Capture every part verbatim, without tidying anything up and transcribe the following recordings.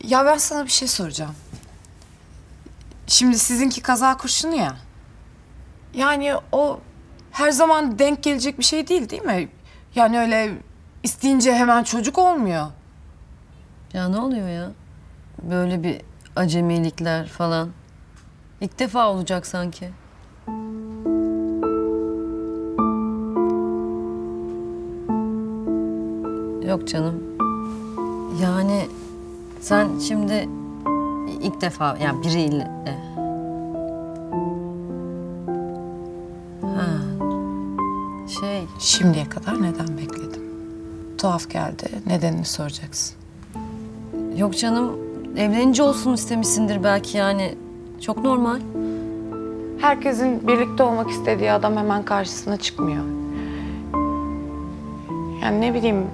Ya ben sana bir şey soracağım. Şimdi sizinki kaza kurşunu ya. Yani o her zaman denk gelecek bir şey değil, değil mi? Yani öyle isteyince hemen çocuk olmuyor. Ya ne oluyor ya? Böyle bir acemilikler falan. İlk defa olacak sanki. Yok canım. Yani sen şimdi ilk defa yani biriyle... Ha. Şey... Şimdiye kadar neden bekledim? Tuhaf geldi. Nedenini soracaksın. Yok canım. Evlenince olsun istemişsindir belki yani. Çok normal. Herkesin birlikte olmak istediği adam hemen karşısına çıkmıyor. Yani ne bileyim...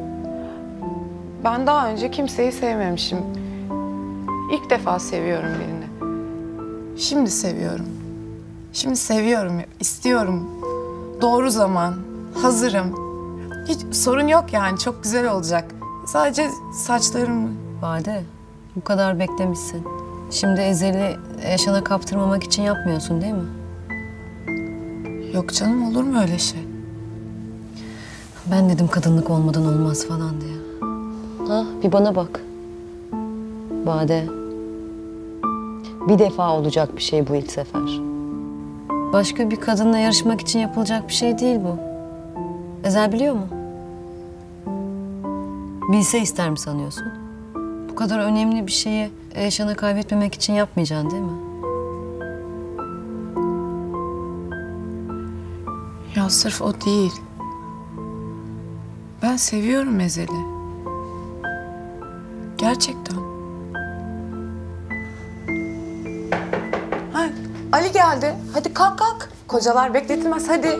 Ben daha önce kimseyi sevmemişim. İlk defa seviyorum birini. Şimdi seviyorum. Şimdi seviyorum, istiyorum. Doğru zaman, hazırım. Hiç sorun yok yani, çok güzel olacak. Sadece saçlarım... Bade, bu kadar beklemişsin. Şimdi Ezel'i Eşan'a kaptırmamak için yapmıyorsun değil mi? Yok canım, olur mu öyle şey? Ben dedim kadınlık olmadan olmaz falan diye. Ha, bir bana bak. Bade. Bir defa olacak bir şey bu ilk sefer. Başka bir kadınla yarışmak için yapılacak bir şey değil bu. Ezel biliyor mu? Bilse ister mi sanıyorsun? Bu kadar önemli bir şeyi Eşan'a kaybetmemek için yapmayacaksın değil mi? Ya sırf o değil. Ben seviyorum Ezel'i. Gerçekten. Ha, Ali geldi. Hadi kalk kalk. Kocalar bekletilmez, hadi.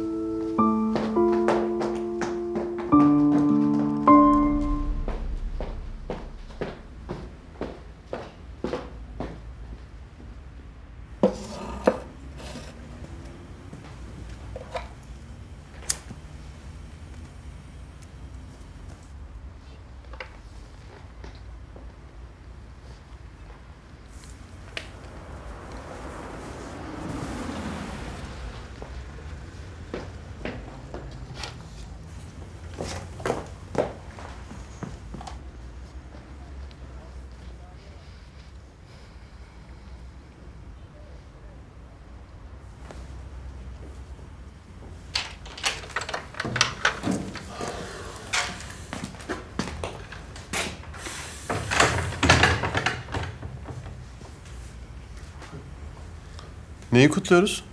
Neyi kutluyoruz?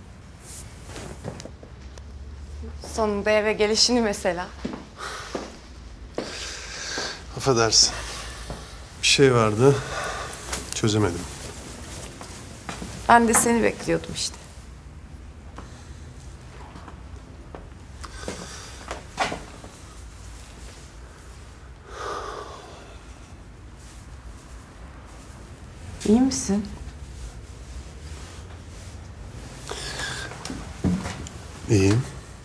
Sonunda eve gelişini mesela. Affedersin. Bir şey vardı. Çözemedim. Ben de seni bekliyordum işte. İyi misin? İyiyim.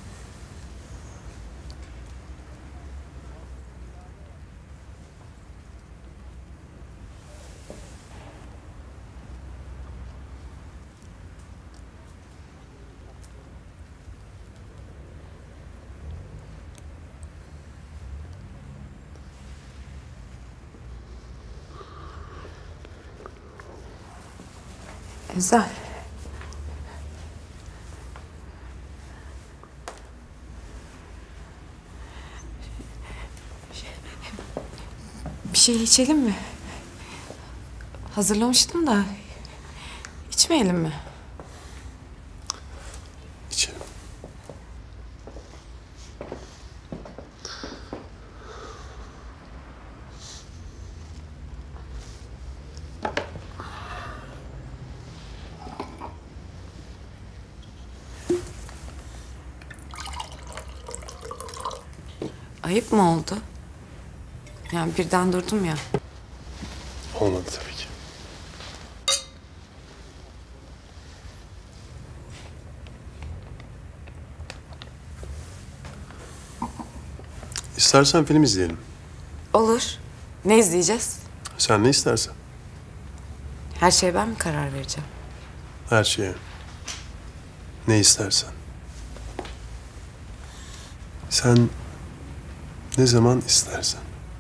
Güzel. Bir şey içelim mi? Hazırlamıştım da. İçmeyelim mi? İçelim. Ayıp mı oldu? Yani birden durdum ya. Olmadı tabii ki. İstersen film izleyelim. Olur. Ne izleyeceğiz? Sen ne istersen. Her şeye ben mi karar vereceğim? Her şeye. Ne istersen. Sen ne zaman istersen.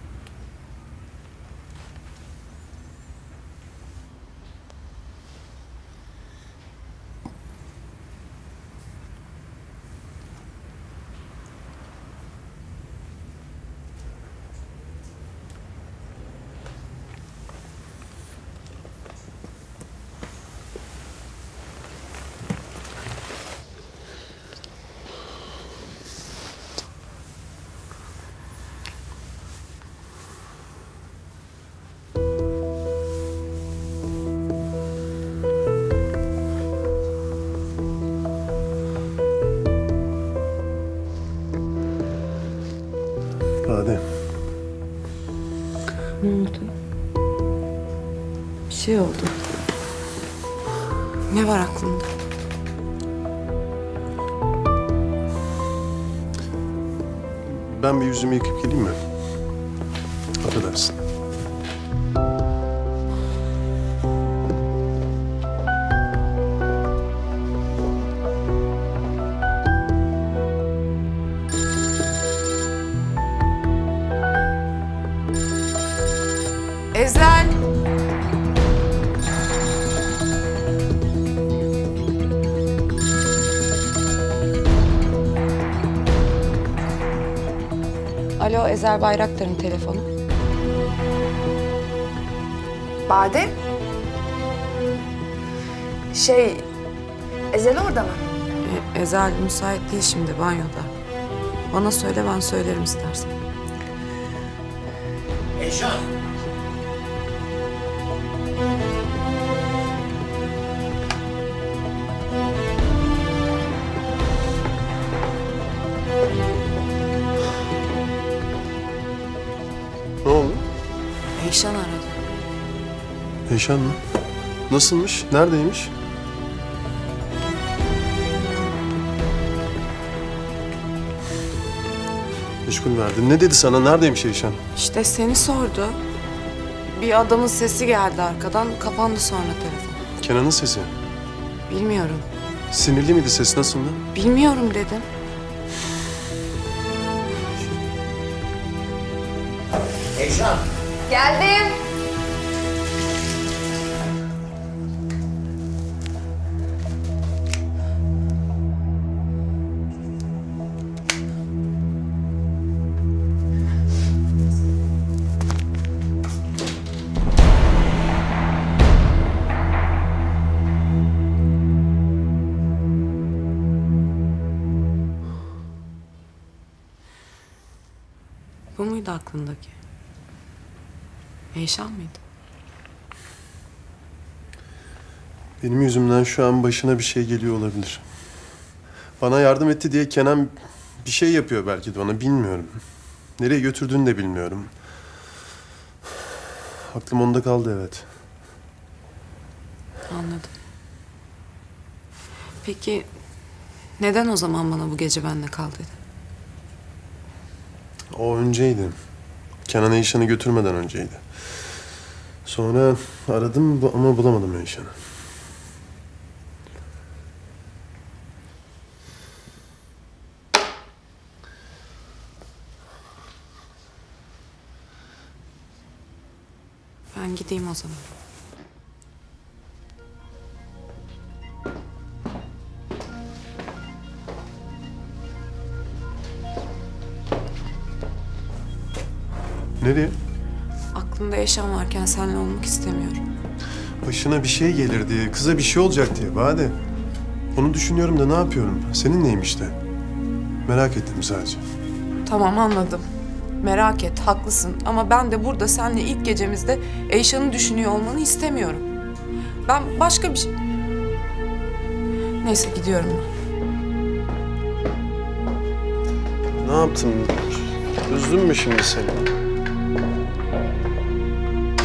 Bade. Ne oldu? Bir şey oldu. Ne var aklında? Ben bir yüzümü yıkayıp geleyim mi? Affedersin. Ezel! Alo, Ezel Bayraktar'ın telefonu. Bade? Şey, Ezel orada mı? E, Ezel müsait değil şimdi, banyoda. Bana söyle, ben söylerim istersen. Eyşan. Ne oldu? Eyşan aradı. Eyşan mı? Nasılmış? Neredeymiş? Meşgul verdi. Ne dedi sana? Neredeymiş Eyşan? İşte seni sordu. Bir adamın sesi geldi arkadan, kapandı sonra telefon. Kenan'ın sesi. Bilmiyorum. Sinirli miydi? Ses nasıldı? Bilmiyorum dedim. Eyşan. Geldim. Bu muydu aklındaki? Eyşan mıydı? Benim yüzümden şu an başına bir şey geliyor olabilir. Bana yardım etti diye Kenan bir şey yapıyor belki de ona, bilmiyorum. Nereye götürdüğünü de bilmiyorum. Aklım onda kaldı, evet. Anladım. Peki neden o zaman bana bu gece benimle kal dedi? O önceydi. Kenan Eyşan'ı götürmeden önceydi. Sonra aradım bu- ama bulamadım Eyşan'ı. Ben gideyim o zaman. Nereye? Aklımda Eyşan varken seninle olmak istemiyorum. Başına bir şey gelir diye, kıza bir şey olacak diye Bade. Onu düşünüyorum da ne yapıyorum? Senin neymiş de? Merak ettim sadece. Tamam, anladım. Merak et, haklısın. Ama ben de burada seninle ilk gecemizde Eyşan'ı düşünüyor olmanı istemiyorum. Ben başka bir şey... Neyse, gidiyorum ben. Ne yaptım? Üzdün mü şimdi seni?